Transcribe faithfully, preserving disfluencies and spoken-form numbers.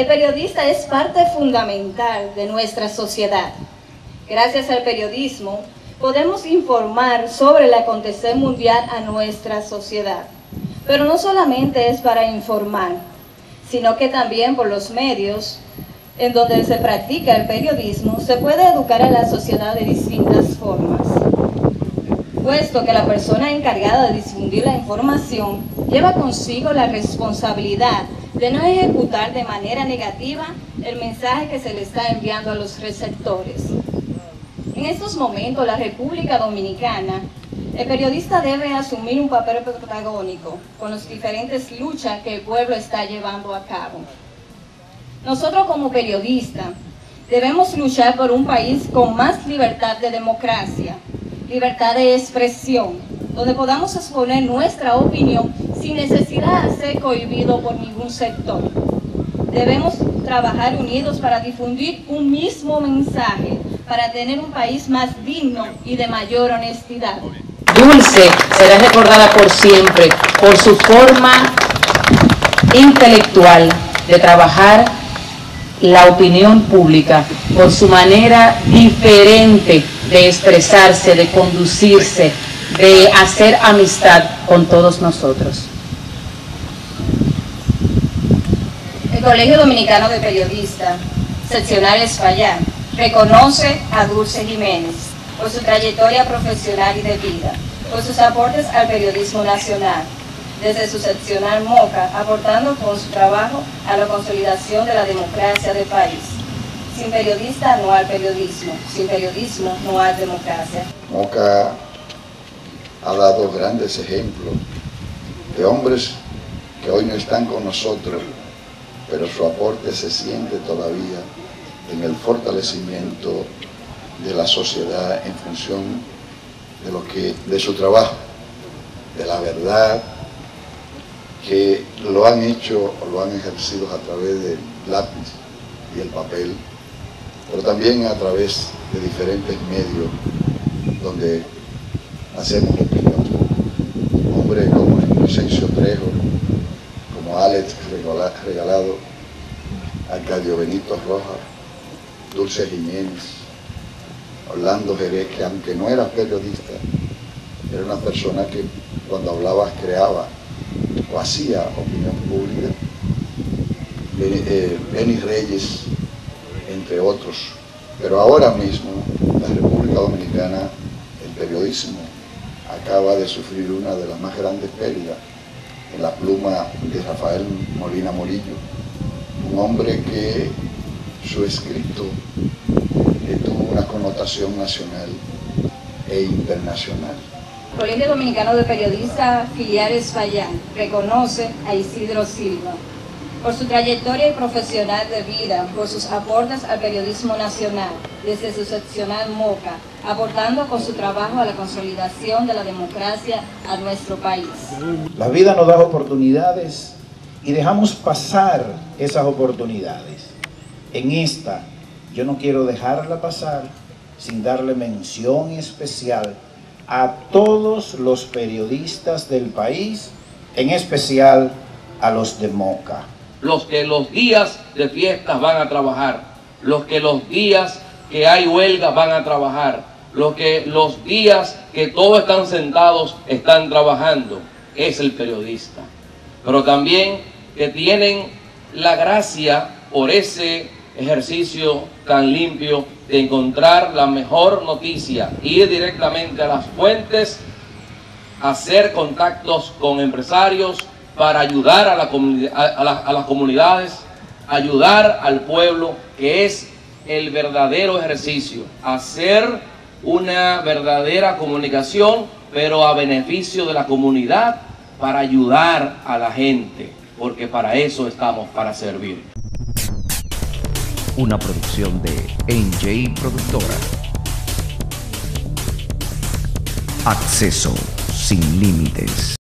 El periodista es parte fundamental de nuestra sociedad. Gracias al periodismo, podemos informar sobre el acontecer mundial a nuestra sociedad. Pero no solamente es para informar, sino que también por los medios en donde se practica el periodismo, se puede educar a la sociedad de distintas formas, puesto que la persona encargada de difundir la información lleva consigo la responsabilidad de no ejecutar de manera negativa el mensaje que se le está enviando a los receptores. En estos momentos, la República Dominicana, el periodista debe asumir un papel protagónico con las diferentes luchas que el pueblo está llevando a cabo. Nosotros como periodistas debemos luchar por un país con más libertad de democracia, libertad de expresión, donde podamos exponer nuestra opinión sin necesidad de ser cohibido por ningún sector. Debemos trabajar unidos para difundir un mismo mensaje, para tener un país más digno y de mayor honestidad. Dulce será recordada por siempre por su forma intelectual de trabajar la opinión pública, por su manera diferente de expresarse, de conducirse, de hacer amistad con todos nosotros. El Colegio Dominicano de Periodistas, seccional Espaillá, reconoce a Dulce Jiménez por su trayectoria profesional y de vida, por sus aportes al periodismo nacional, desde su seccional Moca, aportando con su trabajo a la consolidación de la democracia del país. Sin periodista no hay periodismo, sin periodismo no hay democracia. Moca ha dado grandes ejemplos de hombres que hoy no están con nosotros, pero su aporte se siente todavía en el fortalecimiento de la sociedad en función de, lo que, de su trabajo, de la verdad, que lo han hecho o lo han ejercido a través del lápiz y el papel, pero también a través de diferentes medios donde hacemos opinión. Hombres como Inocencio Trejo, como Alex Regalado, Arcadio Benito Rojas, Dulce Jiménez, Orlando Jerez, que aunque no era periodista, era una persona que cuando hablaba creaba o hacía opinión pública, Benny Reyes, entre otros. Pero ahora mismo, la República Dominicana, el periodismo acaba de sufrir una de las más grandes pérdidas en la pluma de Rafael Molina Morillo, un hombre que su escrito eh, tuvo una connotación nacional e internacional. El Colegio Dominicano de Periodistas filial Espaillá reconoce a Isidro Silva por su trayectoria y profesional de vida, por sus aportes al periodismo nacional, desde su seccional Moca, aportando con su trabajo a la consolidación de la democracia a nuestro país. La vida nos da oportunidades y dejamos pasar esas oportunidades. En esta, yo no quiero dejarla pasar sin darle mención especial a todos los periodistas del país, en especial a los de Moca. Los que los días de fiestas van a trabajar, los que los días que hay huelga van a trabajar, los que los días que todos están sentados están trabajando, es el periodista. Pero también que tienen la gracia por ese ejercicio tan limpio de encontrar la mejor noticia, ir directamente a las fuentes, hacer contactos con empresarios para ayudar a, la a, la, a las comunidades, ayudar al pueblo, que es el verdadero ejercicio, hacer una verdadera comunicación, pero a beneficio de la comunidad, para ayudar a la gente, porque para eso estamos, para servir. Una producción de N J Productora. Acceso sin límites.